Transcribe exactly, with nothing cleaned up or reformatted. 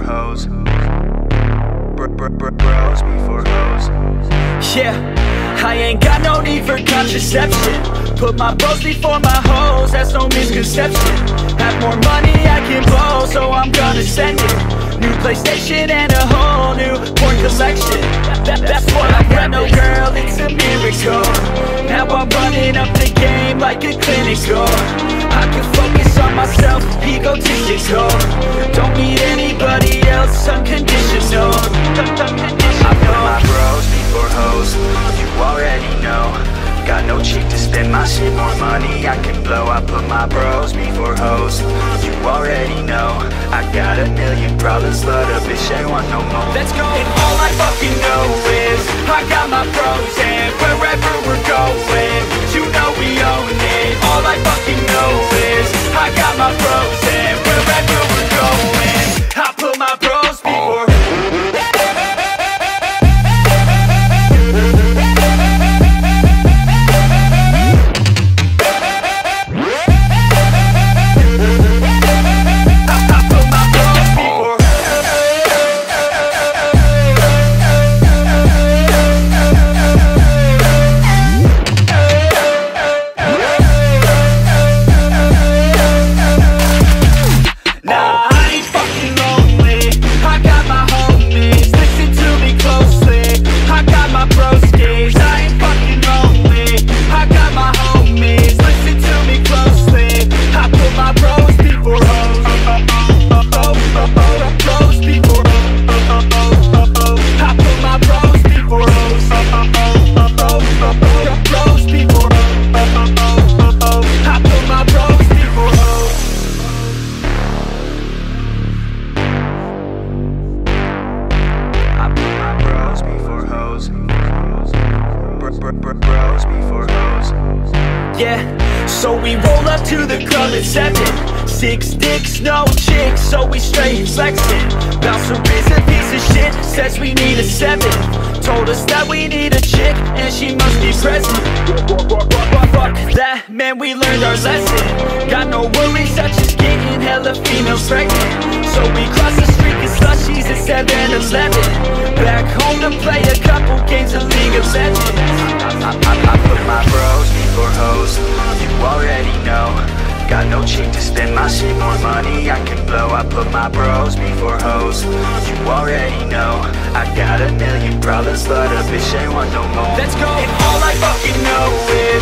hoes. Br br br bros before hoes. Yeah, I ain't got no need for contraception. Put my bros before my hoes, that's no misconception. Have more money I can blow, so I'm gonna send it. New PlayStation and a whole new porn collection. that, That's what I got, no girl, it's a miracle. Now I'm running up the game like a clinical. I can focus on myself, egotistical. Don't need anybody else, unconditional. I put my bros before hoes, you already know. Got no cheek to spend my shit, more money I can blow. I put my bros before hoes, you already know. I got a million problems, but a bitch ain't want no more. Let's go! And all I fucking know is I got my bros, and wherever we're going, you know we own it. All I fucking know is I got my bros, and wherever we're going, I put my bros before. Yeah, so we roll up to the club at seven. Six dicks, no chicks, so we straight flexing. Bouncer is a piece of shit, says we need a seven. Told us that we need a chick, and she must be present. Fuck that, man, we learned our lesson. Got no worries, such as getting hella females pregnant. So we cross the street and slushies at seven eleven. Back home to play a couple games of League of Legends. I, I, I put my bros before hoes, you already know. Got no cheek to spend my shit, more money I can blow. I put my bros before hoes, you already know. I got a million problems, but a bitch ain't want no more. Let's go! And all I fucking know is